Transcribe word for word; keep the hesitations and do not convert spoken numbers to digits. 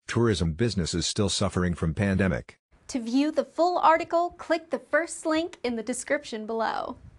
Tourism businesses still suffering from pandemic. To view the full article, click the first link in the description below.